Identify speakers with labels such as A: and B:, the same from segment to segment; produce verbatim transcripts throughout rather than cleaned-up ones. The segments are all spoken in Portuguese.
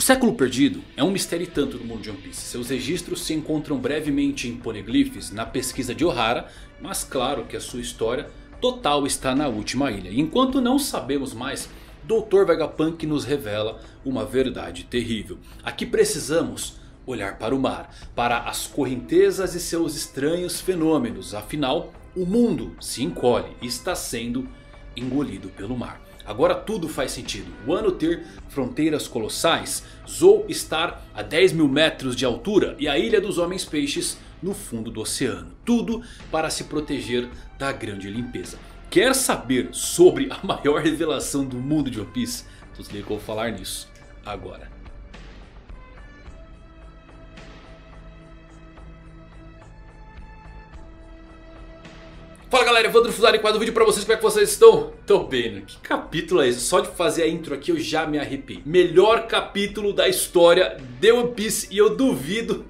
A: O Século Perdido é um mistério e tanto do mundo de One Piece. Seus registros se encontram brevemente em poneglyphs na pesquisa de Ohara, mas claro que a sua história total está na última ilha. E enquanto não sabemos mais, doutor Vegapunk nos revela uma verdade terrível. Aqui precisamos olhar para o mar, para as correntezas e seus estranhos fenômenos. Afinal, o mundo se encolhe e está sendo engolido pelo mar. Agora tudo faz sentido. Wano ter fronteiras colossais, Zou estar a dez mil metros de altura e a Ilha dos Homens Peixes no fundo do oceano. Tudo para se proteger da grande limpeza. Quer saber sobre a maior revelação do mundo de One Piece? Então eu vou falar nisso agora. Fala galera, Evandro Fusari com mais um vídeo pra vocês, como é que vocês estão? Tô bem, né? Que capítulo é esse? Só de fazer a intro aqui eu já me arrepiei. Melhor capítulo da história de One Piece e eu duvido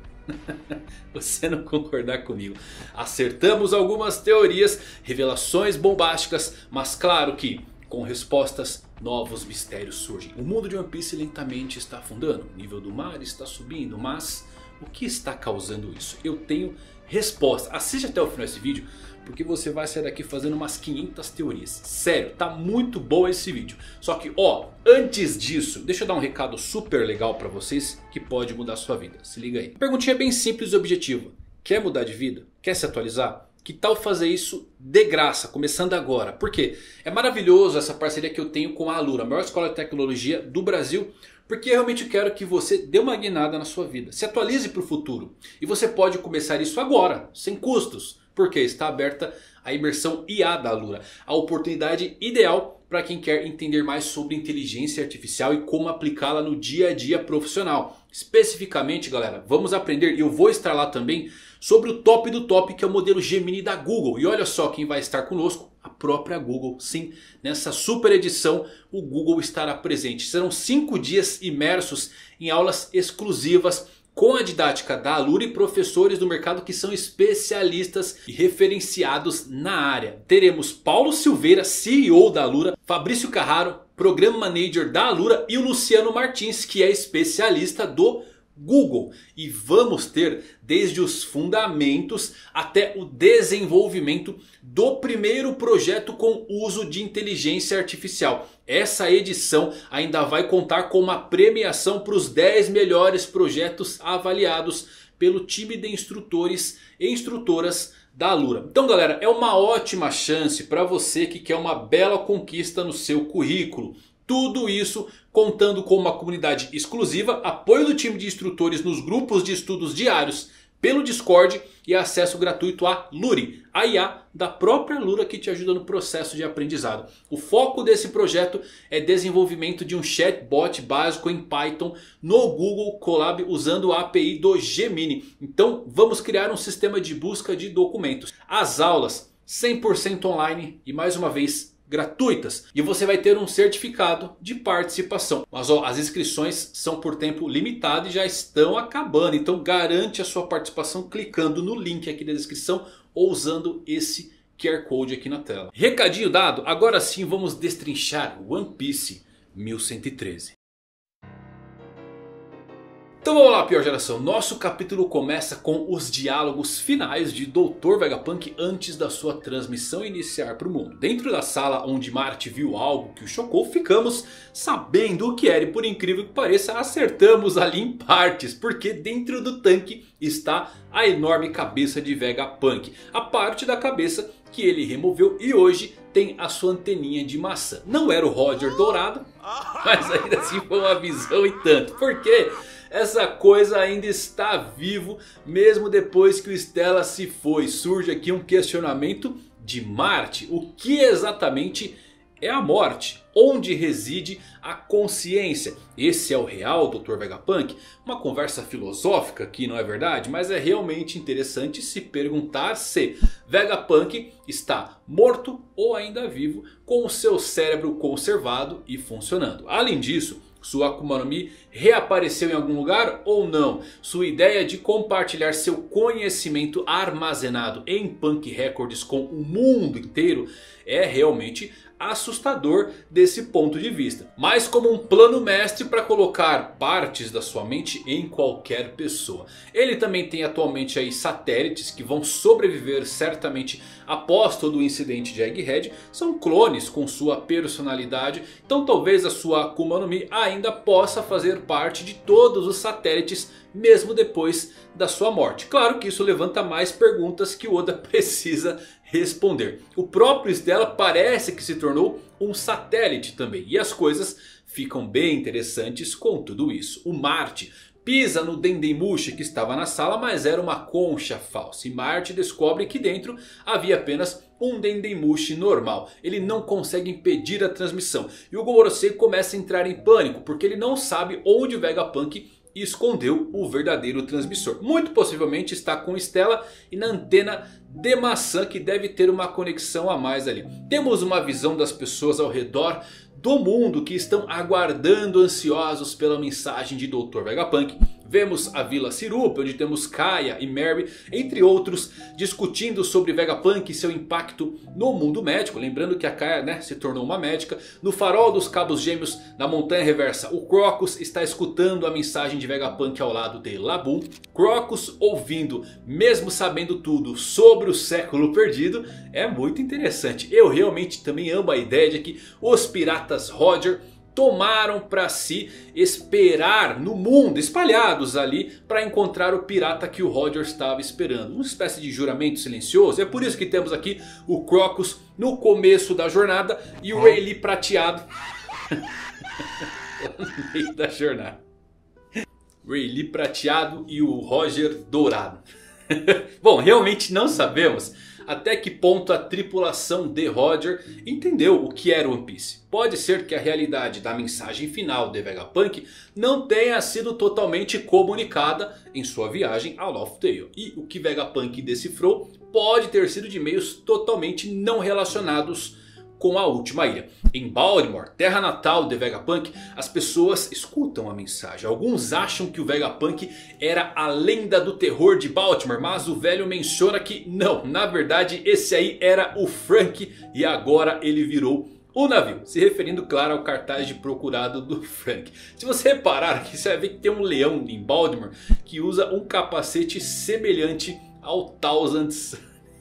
A: você não concordar comigo. Acertamos algumas teorias, revelações bombásticas, mas claro que com respostas novos mistérios surgem. O mundo de One Piece lentamente está afundando, o nível do mar está subindo, mas o que está causando isso? Eu tenho resposta. Assiste até o final desse vídeo, porque você vai sair daqui fazendo umas quinhentas teorias. Sério, tá muito bom esse vídeo. Só que ó, antes disso, deixa eu dar um recado super legal pra vocês que pode mudar a sua vida. Se liga aí. Perguntinha bem simples e objetiva. Quer mudar de vida? Quer se atualizar? Que tal fazer isso de graça, começando agora? Por quê? É maravilhoso essa parceria que eu tenho com a Alura, a maior escola de tecnologia do Brasil. Porque eu realmente quero que você dê uma guinada na sua vida. Se atualize para o futuro. E você pode começar isso agora, sem custos. Porque está aberta a imersão I A da Alura. A oportunidade ideal para quem quer entender mais sobre inteligência artificial e como aplicá-la no dia a dia profissional. Especificamente galera, vamos aprender, e eu vou estar lá também, sobre o top do top, que é o modelo Gemini da Google. E olha só quem vai estar conosco, a própria Google. Sim, nessa super edição o Google estará presente. Serão cinco dias imersos em aulas exclusivas com a didática da Alura e professores do mercado que são especialistas e referenciados na área. Teremos Paulo Silveira, C E O da Alura, Fabrício Carraro, Program Manager da Alura, e o Luciano Martins, que é especialista do Google. E vamos ter desde os fundamentos até o desenvolvimento do primeiro projeto com uso de inteligência artificial. Essa edição ainda vai contar com uma premiação para os dez melhores projetos avaliados pelo time de instrutores e instrutoras da Alura. Então galera, é uma ótima chance para você que quer uma bela conquista no seu currículo. Tudo isso contando com uma comunidade exclusiva, apoio do time de instrutores nos grupos de estudos diários pelo Discord e acesso gratuito a Luri, a I A da própria Alura que te ajuda no processo de aprendizado. O foco desse projeto é desenvolvimento de um chatbot básico em Python no Google Colab usando a A P I do Gemini. Então vamos criar um sistema de busca de documentos. As aulas cem por cento online e mais uma vez gratuitas. E você vai ter um certificado de participação. Mas ó, as inscrições são por tempo limitado e já estão acabando. Então garante a sua participação clicando no link aqui da descrição ou usando esse Q R Code aqui na tela. Recadinho dado, agora sim vamos destrinchar One Piece mil cento e treze. Então vamos lá, pior geração. Nosso capítulo começa com os diálogos finais de doutor Vegapunk antes da sua transmissão iniciar para o mundo. Dentro da sala onde Marty viu algo que o chocou, ficamos sabendo o que era. E por incrível que pareça, acertamos ali em partes. Porque dentro do tanque está a enorme cabeça de Vegapunk. A parte da cabeça que ele removeu e hoje tem a sua anteninha de maçã. Não era o Roger dourado, mas ainda assim foi uma visão e tanto. Por quê? Essa coisa ainda está vivo mesmo depois que o Stella se foi. Surge aqui um questionamento de Marty. O que exatamente é a morte? Onde reside a consciência? Esse é o real doutor Vegapunk? Uma conversa filosófica aqui, não é verdade? Mas é realmente interessante se perguntar se Vegapunk está morto ou ainda vivo, com o seu cérebro conservado e funcionando. Além disso, sua Akuma no Mi reapareceu em algum lugar ou não? Sua ideia de compartilhar seu conhecimento armazenado em Punk Records com o mundo inteiro é realmente assustador desse ponto de vista. Mas como um plano mestre para colocar partes da sua mente em qualquer pessoa. Ele também tem atualmente aí satélites que vão sobreviver certamente após todo o incidente de Egghead. São clones com sua personalidade. Então talvez a sua Akuma no Mi ainda possa fazer parte de todos os satélites mesmo depois da sua morte. Claro que isso levanta mais perguntas que o Oda precisa responder. O próprio Stella parece que se tornou um satélite também. E as coisas ficam bem interessantes com tudo isso. O Marte pisa no Dendemushi que estava na sala, mas era uma concha falsa. E Marte descobre que dentro havia apenas um Dendemushi normal. Ele não consegue impedir a transmissão. E o Gorosei começa a entrar em pânico, porque ele não sabe onde o Vegapunk escondeu o verdadeiro transmissor. Muito possivelmente está com Stella e na antena de maçã, que deve ter uma conexão a mais ali. Temos uma visão das pessoas ao redor do mundo que estão aguardando ansiosos pela mensagem de doutor Vegapunk. Vemos a Vila Sirup, onde temos Kaia e Mary, entre outros, discutindo sobre Vegapunk e seu impacto no mundo médico. Lembrando que a Kaia, né, se tornou uma médica. No farol dos Cabos Gêmeos, na Montanha Reversa, o Crocus está escutando a mensagem de Vegapunk ao lado de Laboon. Crocus ouvindo, mesmo sabendo tudo sobre o século perdido, é muito interessante. Eu realmente também amo a ideia de que os piratas Roger tomaram para si esperar no mundo, espalhados ali, para encontrar o pirata que o Roger estava esperando. Uma espécie de juramento silencioso. É por isso que temos aqui o Crocus no começo da jornada e o Rayleigh prateado no meio da jornada. Rayleigh prateado e o Roger dourado. Bom, realmente não sabemos até que ponto a tripulação de Roger entendeu o que era One Piece. Pode ser que a realidade da mensagem final de Vegapunk não tenha sido totalmente comunicada em sua viagem a Laugh Tale. E o que Vegapunk decifrou pode ter sido de meios totalmente não relacionados com a última ilha. Em Baltimore, terra natal de Vegapunk, as pessoas escutam a mensagem. Alguns acham que o Vegapunk era a lenda do terror de Baltimore, mas o velho menciona que não, na verdade esse aí era o Frank e agora ele virou o navio. Se referindo, claro, ao cartaz de procurado do Frank. Se você reparar aqui, você vai ver que tem um leão em Baltimore que usa um capacete semelhante ao Thousand's.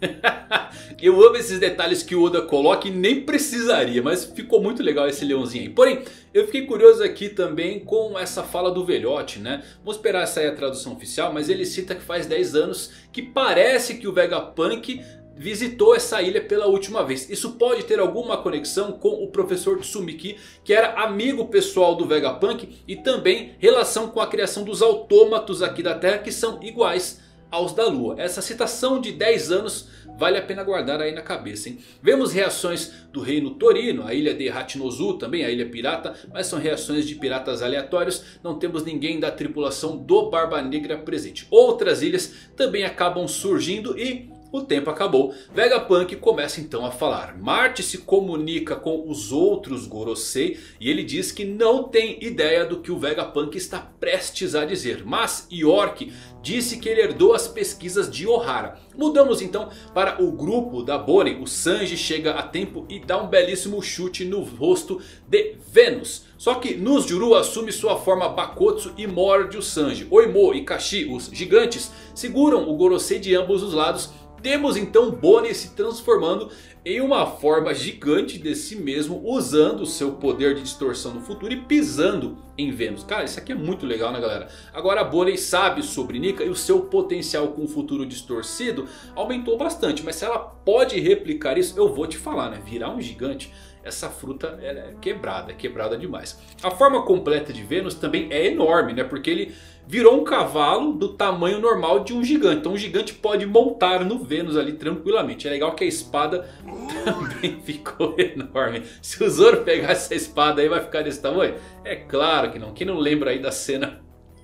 A: Eu amo esses detalhes que o Oda coloca e nem precisaria, mas ficou muito legal esse leãozinho aí. Porém, eu fiquei curioso aqui também com essa fala do velhote, né? Vamos esperar sair a tradução oficial, mas ele cita que faz dez anos que parece que o Vegapunk visitou essa ilha pela última vez. Isso pode ter alguma conexão com o professor Tsumiki, que era amigo pessoal do Vegapunk, e também relação com a criação dos autômatos aqui da Terra, que são iguais aos da Lua. Essa citação de dez anos vale a pena guardar aí na cabeça, hein? Vemos reações do reino Torino, a ilha de Hachinozu, também a ilha pirata, mas são reações de piratas aleatórios. Não temos ninguém da tripulação do Barba Negra presente. Outras ilhas também acabam surgindo e o tempo acabou. Vegapunk começa então a falar. Marte se comunica com os outros Gorosei e ele diz que não tem ideia do que o Vegapunk está prestes a dizer. Mas York disse que ele herdou as pesquisas de Ohara. Mudamos então para o grupo da Bonnie. O Sanji chega a tempo e dá um belíssimo chute no rosto de Venus. Só que Nuzjuru assume sua forma Bakotsu e morde o Sanji. Oimo e Kashi, os gigantes, seguram o Gorosei de ambos os lados. Temos então Bonnie se transformando em uma forma gigante de si mesmo, usando o seu poder de distorção no futuro e pisando em Vênus. Cara, isso aqui é muito legal, né, galera? Agora a Bonnie sabe sobre Nika e o seu potencial com o futuro distorcido aumentou bastante. Mas se ela pode replicar isso, eu vou te falar, né? Virar um gigante, essa fruta é quebrada, é quebrada demais. A forma completa de Vênus também é enorme, né? Porque ele virou um cavalo do tamanho normal de um gigante. Então um gigante pode montar no Vênus ali tranquilamente. É legal que a espada também ficou enorme. Se o Zoro pegar essa espada aí, vai ficar desse tamanho? É claro que não. Quem não lembra aí da cena?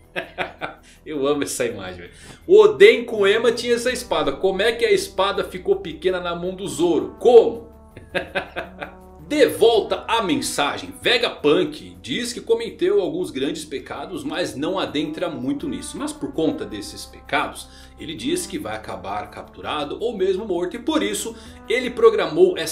A: Eu amo essa imagem, velho. O Oden com Ema tinha essa espada. Como é que a espada ficou pequena na mão do Zoro? Como? De volta à mensagem, Vegapunk diz que cometeu alguns grandes pecados, mas não adentra muito nisso. Mas por conta desses pecados, ele diz que vai acabar capturado ou mesmo morto. E por isso ele programou esta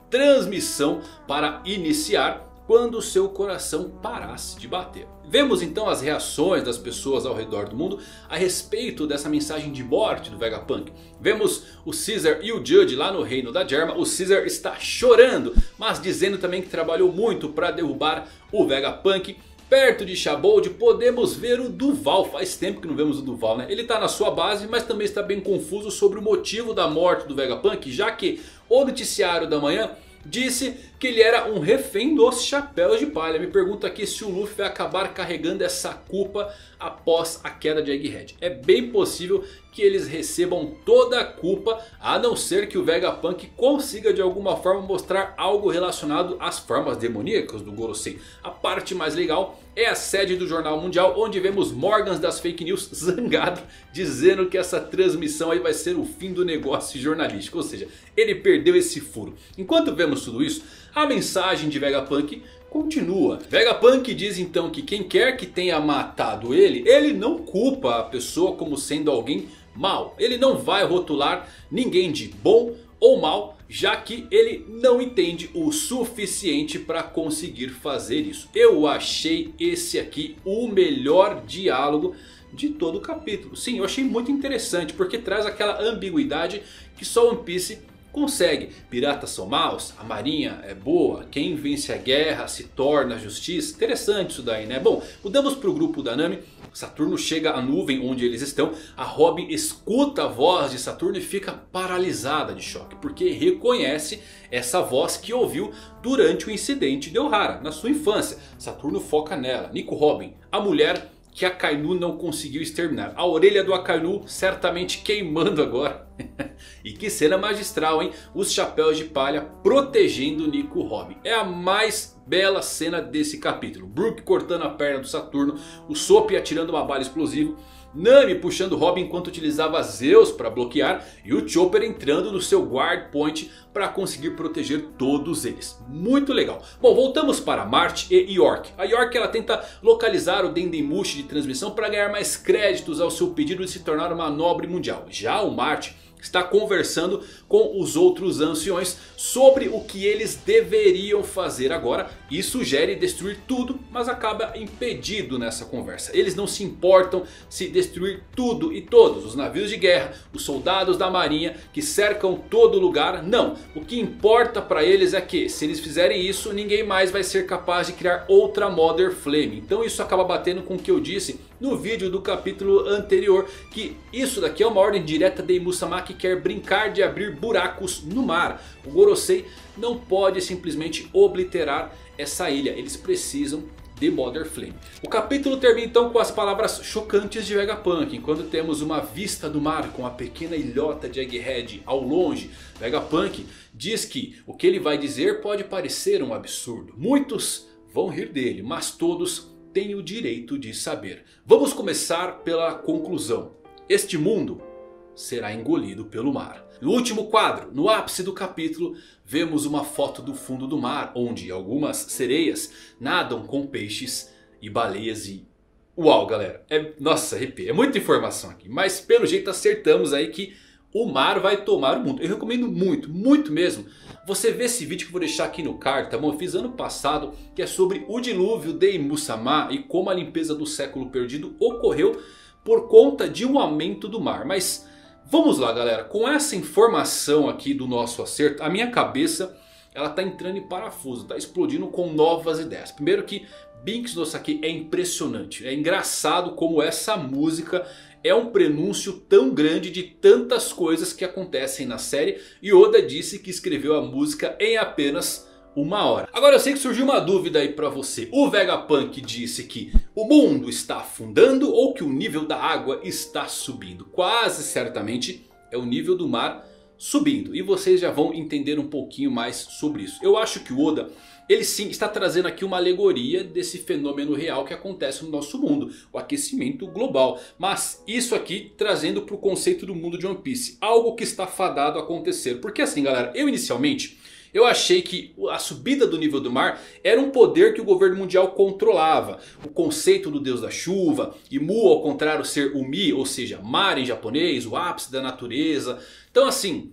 A: transmissão para iniciar quando seu coração parasse de bater. Vemos então as reações das pessoas ao redor do mundo a respeito dessa mensagem de morte do Vegapunk. Vemos o Caesar e o Judge lá no reino da Germa. O Caesar está chorando, mas dizendo também que trabalhou muito para derrubar o Vegapunk. Perto de Shabold podemos ver o Duval. Faz tempo que não vemos o Duval, né? Ele está na sua base, mas também está bem confuso sobre o motivo da morte do Vegapunk, já que o noticiário da manhã disse que ele era um refém dos Chapéus de Palha. Me pergunto aqui se o Luffy vai acabar carregando essa culpa após a queda de Egghead. É bem possível que eles recebam toda a culpa, a não ser que o Vegapunk consiga de alguma forma mostrar algo relacionado às formas demoníacas do Gorosei. A parte mais legal é a sede do Jornal Mundial, onde vemos Morgans das Fake News zangado, dizendo que essa transmissão aí vai ser o fim do negócio jornalístico. Ou seja, ele perdeu esse furo. Enquanto vemos tudo isso, a mensagem de Vegapunk continua. Vegapunk diz então que quem quer que tenha matado ele, ele não culpa a pessoa como sendo alguém mau. Ele não vai rotular ninguém de bom ou mal, já que ele não entende o suficiente para conseguir fazer isso. Eu achei esse aqui o melhor diálogo de todo o capítulo. Sim, eu achei muito interessante, porque traz aquela ambiguidade que só One Piece consegue. Piratas são maus, a marinha é boa, quem vence a guerra se torna a justiça. Interessante isso daí, né? Bom, mudamos para o grupo da Nami. Saturno chega à nuvem onde eles estão. A Robin escuta a voz de Saturno e fica paralisada de choque, porque reconhece essa voz que ouviu durante o incidente de Ohara, na sua infância. Saturno foca nela, Nico Robin, a mulher que a Akainu não conseguiu exterminar. A orelha do Akainu certamente queimando agora. E que cena magistral, hein? Os Chapéus de Palha protegendo Nico Robin. É a mais bela cena desse capítulo. Brook cortando a perna do Saturno. O Sop atirando uma bala explosiva. Nami puxando Robin enquanto utilizava Zeus para bloquear. E o Chopper entrando no seu guard point para conseguir proteger todos eles. Muito legal. Bom, voltamos para March e York. A York ela tenta localizar o Dendemushi de transmissão para ganhar mais créditos ao seu pedido de se tornar uma nobre mundial. Já o March está conversando com os outros anciões sobre o que eles deveriam fazer agora. E sugere destruir tudo, mas acaba impedido nessa conversa. Eles não se importam se destruir tudo e todos. Os navios de guerra, os soldados da marinha que cercam todo lugar. Não, o que importa para eles é que se eles fizerem isso, ninguém mais vai ser capaz de criar outra Mother Flame. Então isso acaba batendo com o que eu disse no vídeo do capítulo anterior, que isso daqui é uma ordem direta de Musama, que quer brincar de abrir buracos no mar. O Gorosei não pode simplesmente obliterar essa ilha, eles precisam de Mother Flame. O capítulo termina então com as palavras chocantes de Vegapunk, enquanto temos uma vista do mar com a pequena ilhota de Egghead ao longe. Vegapunk diz que o que ele vai dizer pode parecer um absurdo. Muitos vão rir dele, mas todos tem o direito de saber. Vamos começar pela conclusão. Este mundo será engolido pelo mar. No último quadro, no ápice do capítulo, vemos uma foto do fundo do mar, onde algumas sereias nadam com peixes e baleias e... Uau, galera, é... nossa, arrepia, é muita informação aqui, mas pelo jeito acertamos aí que o mar vai tomar o mundo. Eu recomendo muito, muito mesmo, você ver esse vídeo que eu vou deixar aqui no card, tá bom? Eu fiz ano passado, que é sobre o dilúvio de Musama e como a limpeza do século perdido ocorreu por conta de um aumento do mar. Mas vamos lá, galera, com essa informação aqui do nosso acerto, a minha cabeça ela tá entrando em parafuso, tá explodindo com novas ideias. Primeiro que Binks no Sake é impressionante, é engraçado como essa música é um prenúncio tão grande de tantas coisas que acontecem na série. E Oda disse que escreveu a música em apenas uma hora. Agora eu sei que surgiu uma dúvida aí pra você. O Vegapunk disse que o mundo está afundando ou que o nível da água está subindo? Quase certamente é o nível do mar subindo. E vocês já vão entender um pouquinho mais sobre isso. Eu acho que o Oda, ele sim está trazendo aqui uma alegoria desse fenômeno real que acontece no nosso mundo. O aquecimento global. Mas isso aqui trazendo para o conceito do mundo de One Piece. Algo que está fadado a acontecer. Porque assim, galera, eu inicialmente... eu achei que a subida do nível do mar era um poder que o governo mundial controlava. O conceito do deus da chuva. E Mu ao contrário ser Umi, ou seja, mar em japonês. O ápice da natureza. Então assim...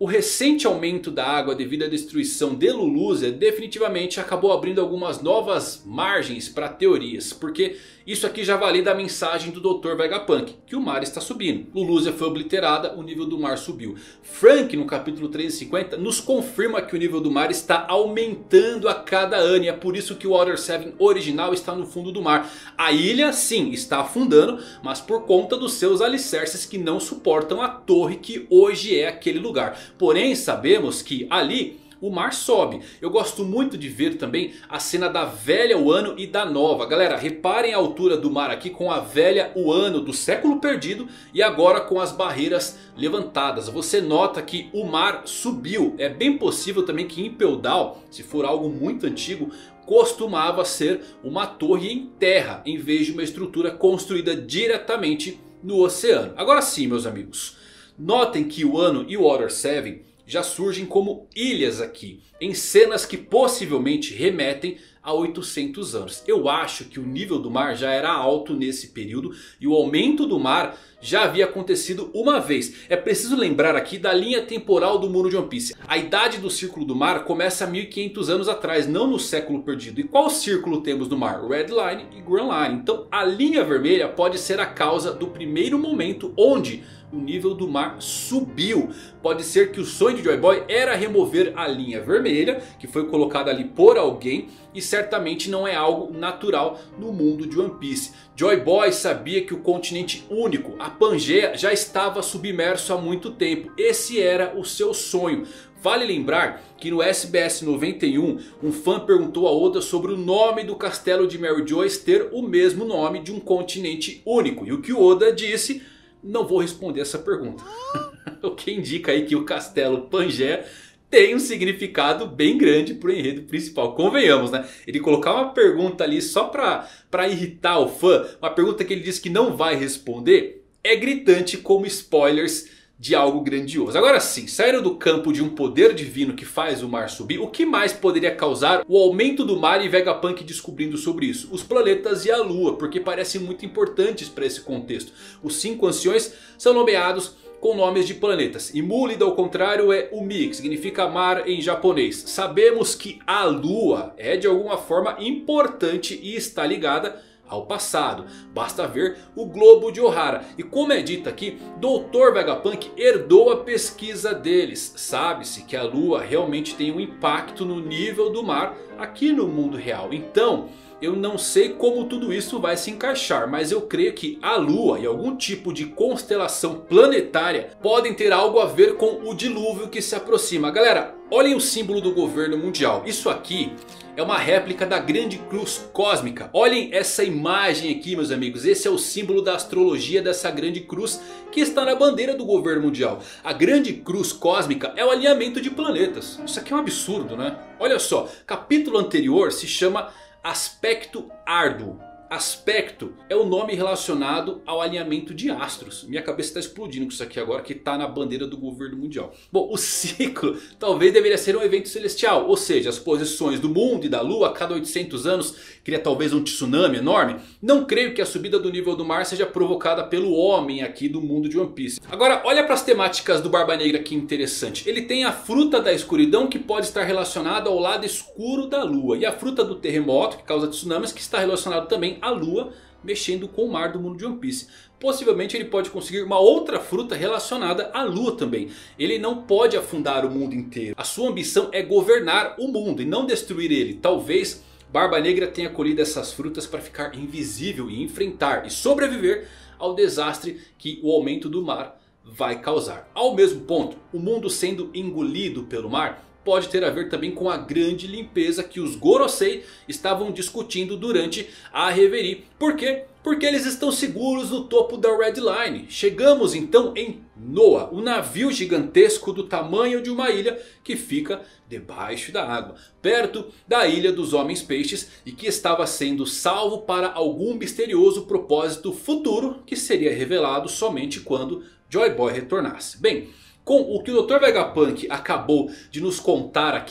A: o recente aumento da água devido à destruição de Lulusia definitivamente acabou abrindo algumas novas margens para teorias. Porque isso aqui já valida a mensagem do doutor Vegapunk, que o mar está subindo. Lulusia foi obliterada, o nível do mar subiu. Frank no capítulo trezentos e cinquenta nos confirma que o nível do mar está aumentando a cada ano. E é por isso que o Water sete original está no fundo do mar. A ilha sim está afundando, mas por conta dos seus alicerces que não suportam a torre que hoje é aquele lugar. Porém sabemos que ali o mar sobe. Eu gosto muito de ver também a cena da velha Wano e da nova. Galera, reparem a altura do mar aqui com a velha Wano do século perdido e agora com as barreiras levantadas. Você nota que o mar subiu. É bem possível também que Impel Down, se for algo muito antigo, costumava ser uma torre em terra em vez de uma estrutura construída diretamente no oceano. Agora sim, meus amigos, notem que Wano e Water sete já surgem como ilhas aqui, em cenas que possivelmente remetem a oitocentos anos. Eu acho que o nível do mar já era alto nesse período e o aumento do mar já havia acontecido uma vez. É preciso lembrar aqui da linha temporal do mundo de One Piece. A idade do círculo do mar começa mil e quinhentos anos atrás, não no século perdido. E qual círculo temos no mar? Red Line e Grand Line. Então a linha vermelha pode ser a causa do primeiro momento onde o nível do mar subiu. Pode ser que o sonho de Joy Boy era remover a linha vermelha, que foi colocada ali por alguém, e certamente não é algo natural no mundo de One Piece. Joy Boy sabia que o continente único, a Pangeia, já estava submerso há muito tempo. Esse era o seu sonho. Vale lembrar que no S B S noventa e um, um fã perguntou a Oda sobre o nome do castelo de Mary Joyce ter o mesmo nome de um continente único. E o que o Oda disse: não vou responder essa pergunta. O que indica aí que o castelo Pangeia tem um significado bem grande pro enredo principal. Convenhamos, né? Ele colocar uma pergunta ali só pra, pra irritar o fã, uma pergunta que ele disse que não vai responder, é gritante como spoilers de algo grandioso. Agora sim, saindo do campo de um poder divino que faz o mar subir, o que mais poderia causar o aumento do mar e Vegapunk descobrindo sobre isso? Os planetas e a lua, porque parecem muito importantes para esse contexto. Os cinco anciões são nomeados com nomes de planetas. E Múlida, ao contrário, é Umi, que significa mar em japonês. Sabemos que a lua é de alguma forma importante e está ligada ao passado. Basta ver o globo de Ohara. E como é dito aqui, doutor Vegapunk herdou a pesquisa deles. Sabe-se que a lua realmente tem um impacto no nível do mar aqui no mundo real. Então eu não sei como tudo isso vai se encaixar, mas eu creio que a lua e algum tipo de constelação planetária podem ter algo a ver com o dilúvio que se aproxima. Galera, olhem o símbolo do governo mundial. Isso aqui é uma réplica da grande cruz cósmica. Olhem essa imagem aqui, meus amigos. Esse é o símbolo da astrologia dessa grande cruz que está na bandeira do governo mundial. A grande cruz cósmica é o alinhamento de planetas. Isso aqui é um absurdo, né? Olha só, capítulo anterior se chama Aspecto Árduo. Aspecto é o nome relacionado ao alinhamento de astros. Minha cabeça está explodindo com isso aqui agora, que está na bandeira do governo mundial. Bom, o ciclo talvez deveria ser um evento celestial. Ou seja, as posições do mundo e da lua a cada oitocentos anos cria talvez um tsunami enorme. Não creio que a subida do nível do mar seja provocada pelo homem aqui do mundo de One Piece. Agora olha para as temáticas do Barba Negra, que interessante. Ele tem a fruta da escuridão, que pode estar relacionada ao lado escuro da lua. E a fruta do terremoto, que causa tsunamis, que está relacionado também a lua mexendo com o mar do mundo de One Piece. Possivelmente ele pode conseguir uma outra fruta relacionada à lua também. Ele não pode afundar o mundo inteiro. A sua ambição é governar o mundo e não destruir ele. Talvez Barba Negra tenha colhido essas frutas para ficar invisível e enfrentar e sobreviver ao desastre que o aumento do mar vai causar. Ao mesmo ponto, o mundo sendo engolido pelo mar pode ter a ver também com a grande limpeza que os Gorosei estavam discutindo durante a Reverie. Por quê? Porque eles estão seguros no topo da Red Line. Chegamos então em Noa, um navio gigantesco do tamanho de uma ilha que fica debaixo da água, perto da ilha dos homens peixes, e que estava sendo salvo para algum misterioso propósito futuro que seria revelado somente quando Joy Boy retornasse. Bem, com o que o doutor Vegapunk acabou de nos contar aqui,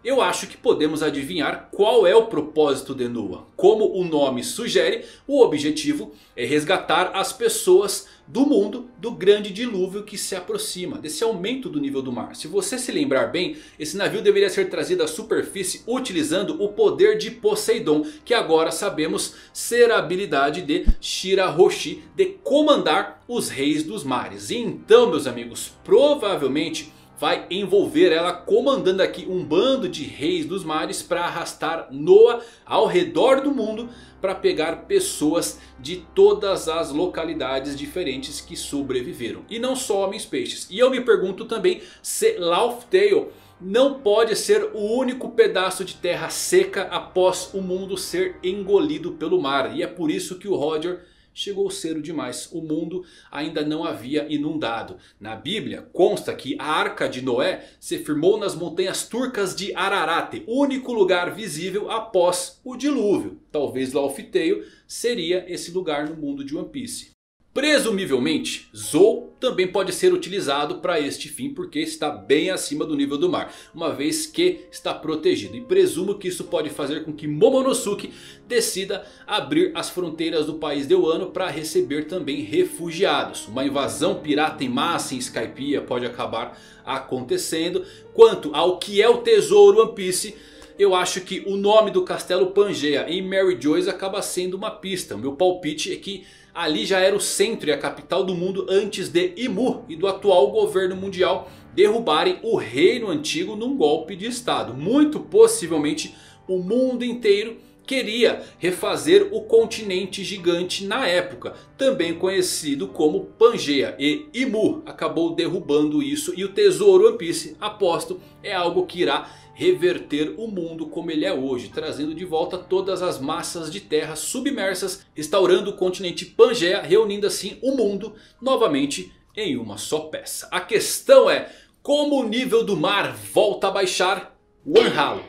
A: eu acho que podemos adivinhar qual é o propósito de Noah. Como o nome sugere, o objetivo é resgatar as pessoas do mundo do grande dilúvio que se aproxima, desse aumento do nível do mar. Se você se lembrar bem, esse navio deveria ser trazido à superfície utilizando o poder de Poseidon, que agora sabemos ser a habilidade de Shirahoshi de comandar os reis dos mares. E então, meus amigos, provavelmente vai envolver ela comandando aqui um bando de reis dos mares para arrastar Noah ao redor do mundo para pegar pessoas de todas as localidades diferentes que sobreviveram. E não só homens peixes. E eu me pergunto também se Laughtale não pode ser o único pedaço de terra seca após o mundo ser engolido pelo mar. E é por isso que o Roger chegou cedo demais. O mundo ainda não havia inundado. Na Bíblia consta que a Arca de Noé se firmou nas montanhas turcas de Ararat, único lugar visível após o dilúvio. Talvez Laughtale seria esse lugar no mundo de One Piece. Presumivelmente, Zou também pode ser utilizado para este fim, porque está bem acima do nível do mar, uma vez que está protegido. E presumo que isso pode fazer com que Momonosuke decida abrir as fronteiras do país de Wano para receber também refugiados. Uma invasão pirata em massa em Skypiea pode acabar acontecendo. Quanto ao que é o tesouro One Piece, eu acho que o nome do castelo Pangaea em Mary Joyce acaba sendo uma pista. O meu palpite é que ali já era o centro e a capital do mundo antes de Imu e do atual governo mundial derrubarem o reino antigo num golpe de estado. Muito possivelmente o mundo inteiro queria refazer o continente gigante na época, também conhecido como Pangaea, e Imu acabou derrubando isso. E o tesouro One Piece, aposto, é algo que irá reverter o mundo como ele é hoje, trazendo de volta todas as massas de terra submersas, instaurando o continente Pangaea, reunindo assim o mundo novamente em uma só peça. A questão é, como o nível do mar volta a baixar? One ralo.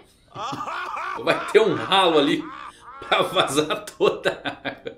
A: Vai ter um ralo ali para vazar toda a água.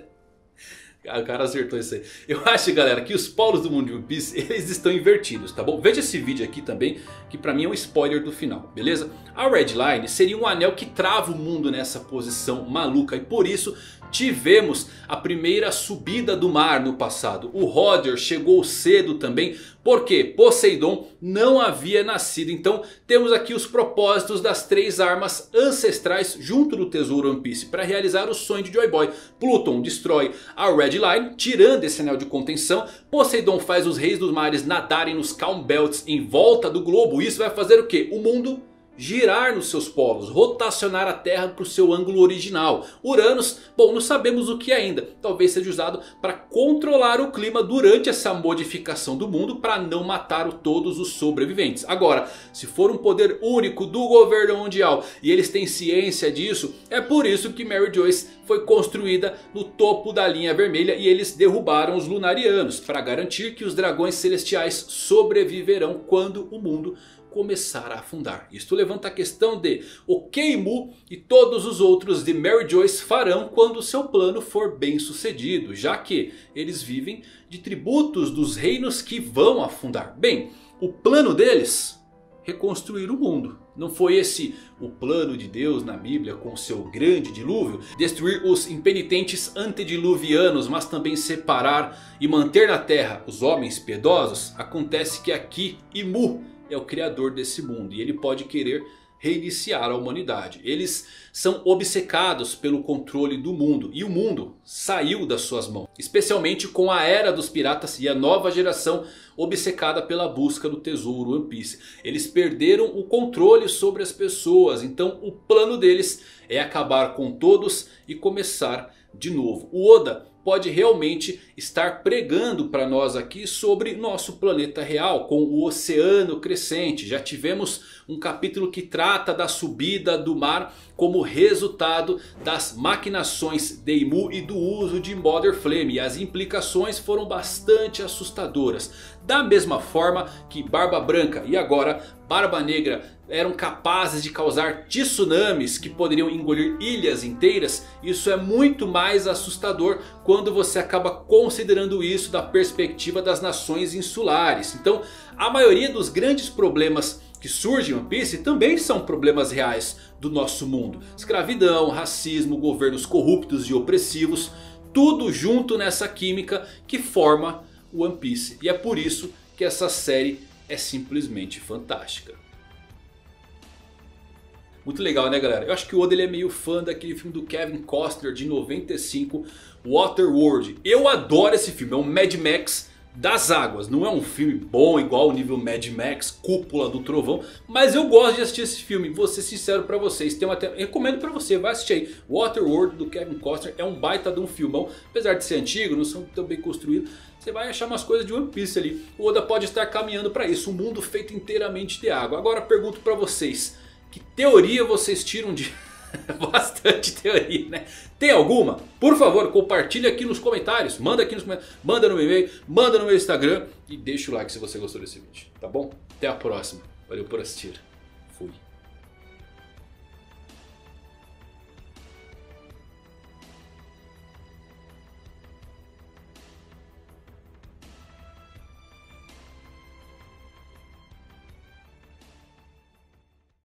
A: O cara acertou isso aí. Eu acho, galera, que os polos do mundo de One Piece, eles estão invertidos, tá bom? Veja esse vídeo aqui também, que pra mim é um spoiler do final, beleza? A Red Line seria um anel que trava o mundo nessa posição maluca. E por isso tivemos a primeira subida do mar no passado. O Roger chegou cedo também, porque Poseidon não havia nascido. Então temos aqui os propósitos das três armas ancestrais junto do tesouro One Piece para realizar o sonho de Joy Boy. Pluton destrói a Red Line, tirando esse anel de contenção. Poseidon faz os reis dos mares nadarem nos Calm Belts em volta do globo. Isso vai fazer o quê? O mundo girar nos seus polos, rotacionar a Terra para o seu ângulo original. Uranus, bom, não sabemos o que ainda. Talvez seja usado para controlar o clima durante essa modificação do mundo, para não matar todos os sobreviventes. Agora, se for um poder único do governo mundial e eles têm ciência disso, é por isso que Mary Joyce foi construída no topo da linha vermelha e eles derrubaram os Lunarianos, para garantir que os dragões celestiais sobreviverão quando o mundo começar a afundar. Isto levanta a questão de o que Imu e todos os outros de Mary Joyce farão quando seu plano for bem sucedido, já que eles vivem de tributos dos reinos que vão afundar. Bem, o plano deles? Reconstruir o mundo. Não foi esse o plano de Deus na Bíblia com seu grande dilúvio? Destruir os impenitentes antediluvianos, mas também separar e manter na terra os homens piedosos? Acontece que aqui Imu é o criador desse mundo e ele pode querer reiniciar a humanidade. Eles são obcecados pelo controle do mundo e o mundo saiu das suas mãos. Especialmente com a era dos piratas e a nova geração obcecada pela busca do tesouro One Piece. Eles perderam o controle sobre as pessoas, então o plano deles é acabar com todos e começar de novo. O Oda pode realmente estar pregando para nós aqui sobre nosso planeta real, com o oceano crescente. Já tivemos um capítulo que trata da subida do mar como resultado das maquinações de Imu e do uso de Mother Flame. E as implicações foram bastante assustadoras. Da mesma forma que Barba Branca e agora Barba Negra eram capazes de causar tsunamis que poderiam engolir ilhas inteiras. Isso é muito mais assustador quando você acaba considerando isso da perspectiva das nações insulares. Então a maioria dos grandes problemas que surgem em One Piece também são problemas reais do nosso mundo. Escravidão, racismo, governos corruptos e opressivos. Tudo junto nessa química que forma o One Piece. E é por isso que essa série é simplesmente fantástica. Muito legal, né, galera? Eu acho que o Oda ele é meio fã daquele filme do Kevin Costner de noventa e cinco, Waterworld. Eu adoro esse filme, é um Mad Max das águas. Não é um filme bom igual o nível Mad Max, Cúpula do Trovão, mas eu gosto de assistir esse filme. Vou ser sincero pra vocês, tem uma te... recomendo pra você, vai assistir aí. Waterworld do Kevin Costner é um baita de um filmão. Apesar de ser antigo, não são tão bem construídos, você vai achar umas coisas de One Piece ali. O Oda pode estar caminhando pra isso, um mundo feito inteiramente de água. Agora pergunto pra vocês, que teoria vocês tiram de... Bastante teoria, né? Tem alguma? Por favor, compartilha aqui nos comentários. Manda aqui nos comentários. Manda no meu e-mail. Manda no meu Instagram. E deixa o like se você gostou desse vídeo. Tá bom? Até a próxima. Valeu por assistir.